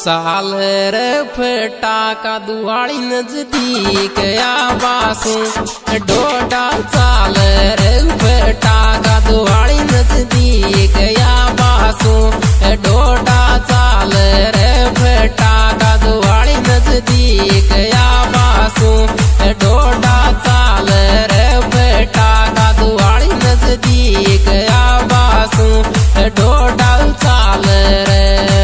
साल रे फटाका दुआड़ी नजदीक आवासू डोडा साल रे फटाका दुआड़ी नजदीक आवासू डोडा साल रे फटाका दुआड़ी नजदीक आवासू डोडा साल रे फटाका दुआड़ी नजदीक आवासू डोडा साल रे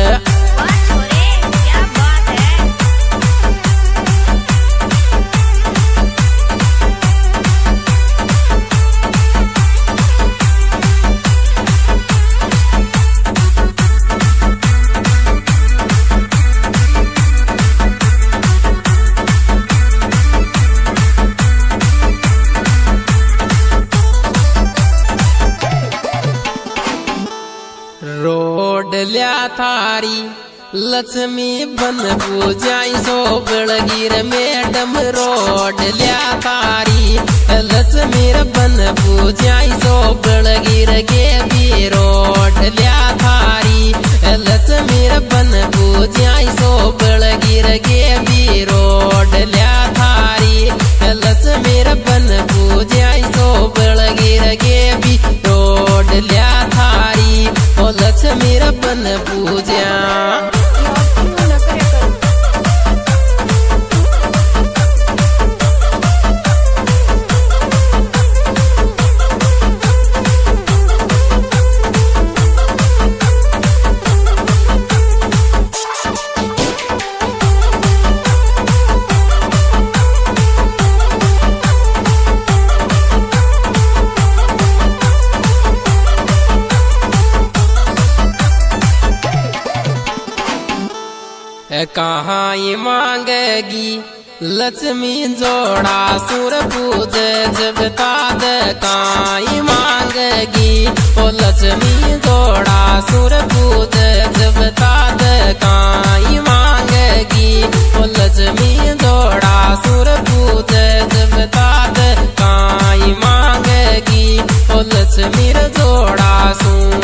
रोड ल्या थारी लक्ष्मी बन पूजाई सो बड़गीर मैडम रोड ल्या थारी लक्ष्मी बन पूजाई सो बड़गीर के भी रोड ल्या थारी लक्ष्मी बन पूजाई सो बड़गीर के भी रोड ल्या थारी लक्ष्मी बन पूजाई सो बड़गीर के भी रोड ल्या थारी ओ लक्ष्मी बन पूजा कहाँ मांगेगी लक्ष्मी जोड़ा सुर पूज जब ताद कहाँ मांगेगी ओ लक्ष्मी जोड़ा सुर पूज जब ताद कहाँ मांगेगी ओ लक्ष्मी जोड़ा सुर पूज जब ताद कहाँ मांगेगी ओ लक्ष्मी जोड़ा सुर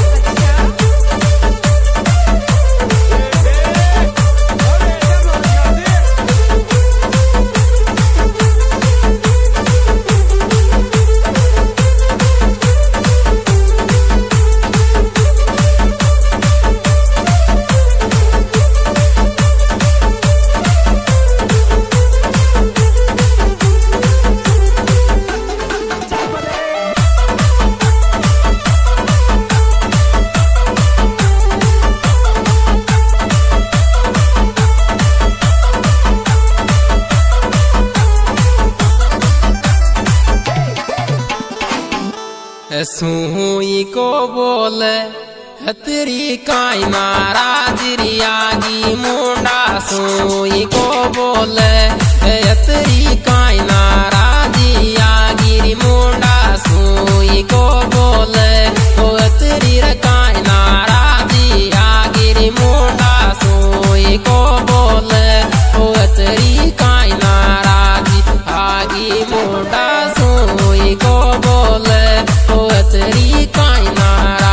सुई को बोले तेरी काई नाराजरी आगी मुंडा सुई को बोले तेरी काई नाराजी आगी मुंडा सुई को बोले ओ तेरी काई नाराजी आगी मुंडा सुई को बोले ओ तेरी काई नाराजी आगी मुंडा सुई को बोले तेरी काई नारा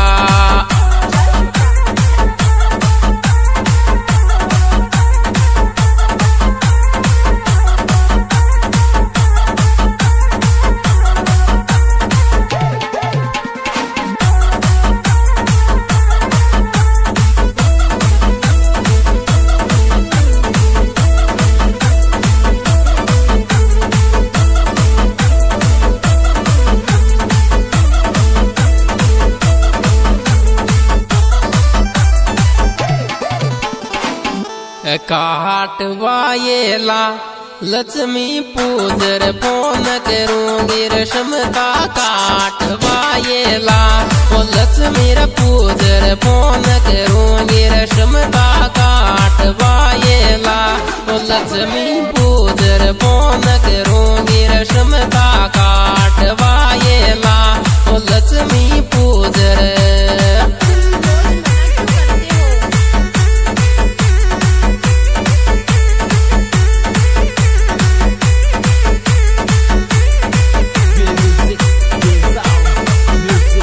काटवायेला लक्ष्मी पूजर फोन करूंगी रश्मता काटवायेला ओ लक्ष्मी पूजर फोन करूंगी रश्मता काटवायेला ओ लक्ष्मी पूजर फोन करूंगी रश्मता काटवायेला ओ Lakshmi पूजर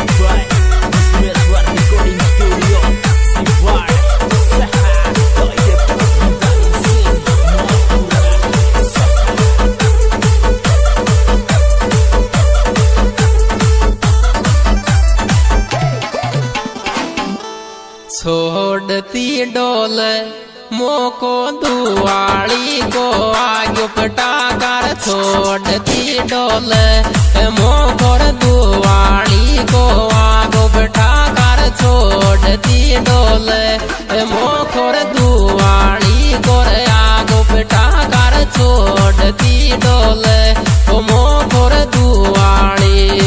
Recording studio, Sifar, Saha, मोको दुआली को आगे पटाकर छोड़ती डोल मोकोर दुआली को आगो पटाकर छोड़ती डोल मोकोर दुआली को आगो पटाकर छोड़ती डोल मोकोर दुआली।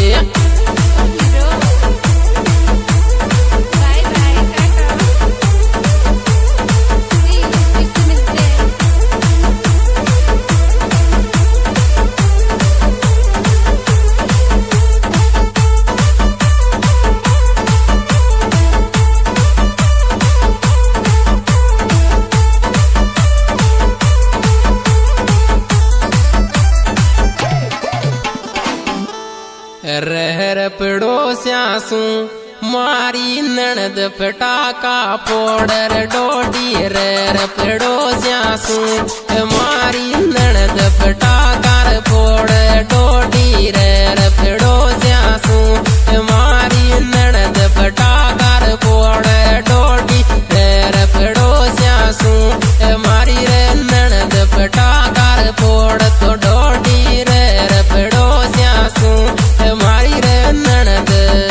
रहर पड़ोस्यासू मारी ननद पटाका पोड़र डोडी रहर पड़ोस्यासू मारी ननद पटाकर फोड़ डोडी रहर पड़ोस्यासू मारी ननद पटाकर फोड़ डोडी रहर पड़ोस्यासू मारी रे ननद पटाकर फोड़ तो डोडी रहर पड़ोस्यासू मारी रे ननद।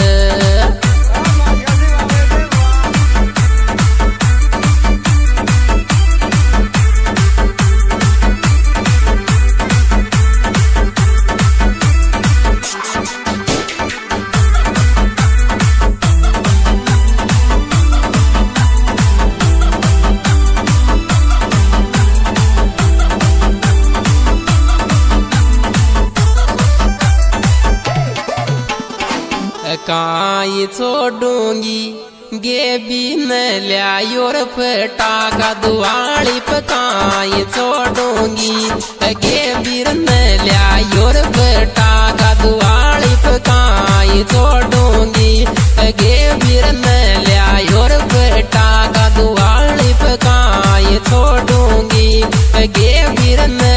काई छोड़ूंगी गे भी न लियायोर पटाका दुआली पकाई छोड़ूंगी गे भी न लियायोर पटाका दुआली पकाई छोड़ूंगी गे भी न लियायोर पटाका दुआली पकाई छोड़ूंगी गे भी न